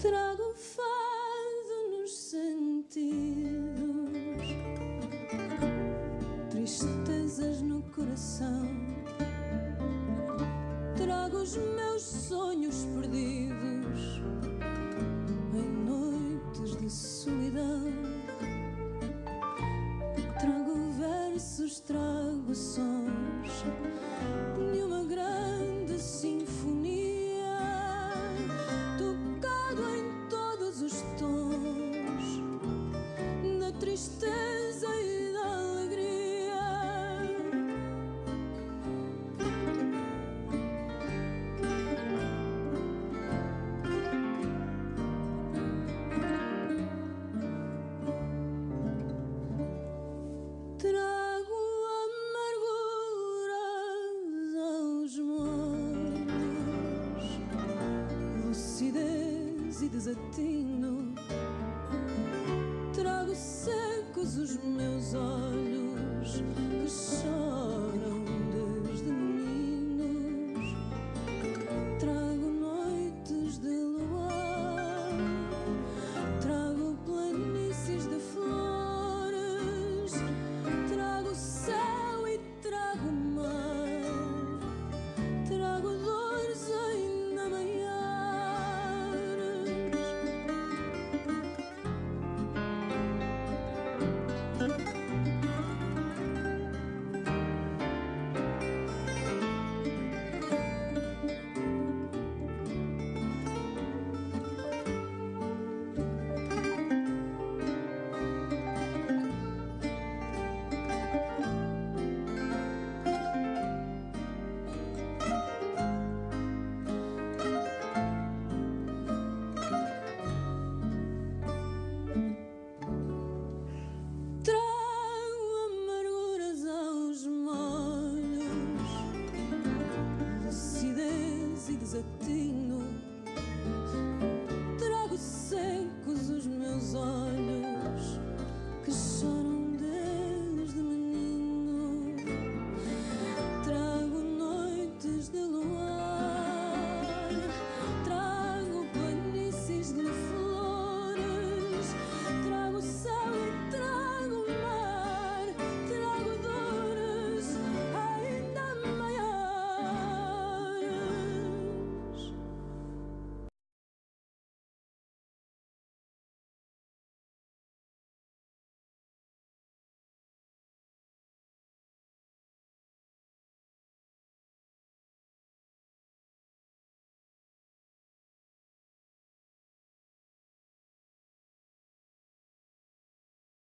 Trago fado nos sentidos, tristezas no coração. Trago os meus sonhos perdidos em noites de solidão. Trago versos, trago sons de uma grande sinfonia, tocado em todos os tons da tristeza e da alegria. Trago amarguras aos molhos, lucidez e desatino.